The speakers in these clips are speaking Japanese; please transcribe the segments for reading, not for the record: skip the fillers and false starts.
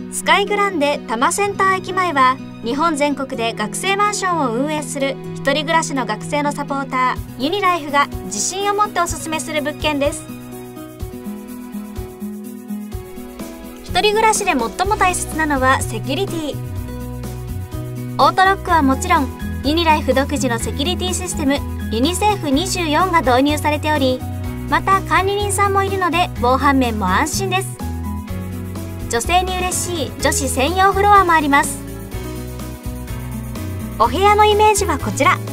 スカイグランデ多摩センター駅前は日本全国で学生マンションを運営する一人暮らしの学生のサポーターユニライフが自信を持っておすすめする物件です。一人暮らしで最も大切なのはセキュリティ。オートロックはもちろんユニライフ独自のセキュリティシステムユニセーフ24が導入されており、また管理人さんもいるので防犯面も安心です。女性に嬉しい女子専用フロアもあります。お部屋のイメージはこちら。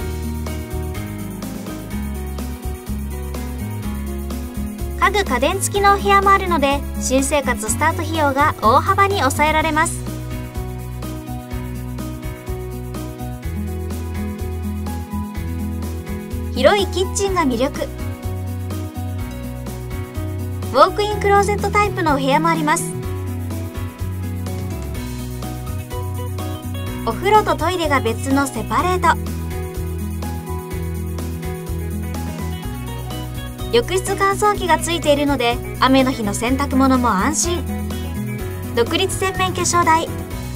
家具家電付きのお部屋もあるので新生活スタート費用が大幅に抑えられます。広いキッチンが魅力。ウォークインクローゼットタイプのお部屋もあります。お風呂とトイレが別のセパレート。浴室乾燥機がついているので雨の日の洗濯物も安心。独立洗面化粧台、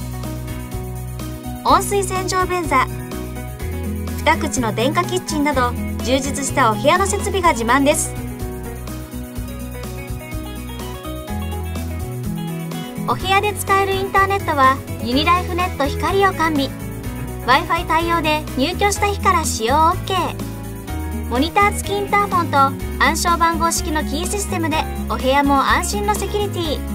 温水洗浄便座、2口の電化キッチンなど充実したお部屋の設備が自慢です。お部屋で使えるインターネットはユニライフネット光を完備。 Wi-Fi 対応で入居した日から使用 OK。 モニター付きインターフォンと暗証番号式のキーシステムでお部屋も安心のセキュリティ。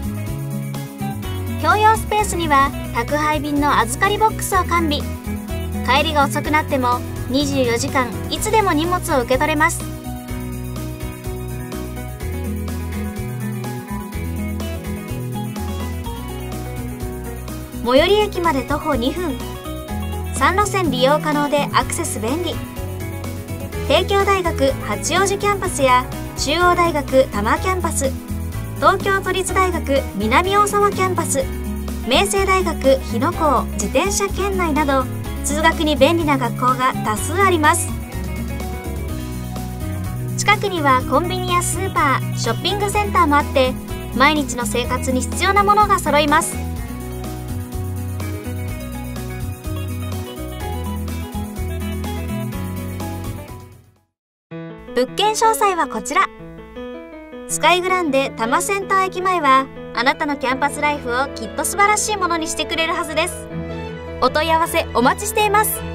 共用スペースには宅配便の預かりボックスを完備。帰りが遅くなっても24時間いつでも荷物を受け取れます。最寄り駅まで徒歩2分。3路線利用可能でアクセス便利。帝京大学八王子キャンパスや中央大学多摩キャンパス、東京都立大学南大沢キャンパス、明星大学日野校自転車圏内など通学に便利な学校が多数あります。近くにはコンビニやスーパー、ショッピングセンターもあって毎日の生活に必要なものが揃います。物件詳細はこちら。スカイグランデ多摩センター駅前はあなたのキャンパスライフをきっと素晴らしいものにしてくれるはずです。お問い合わせお待ちしています。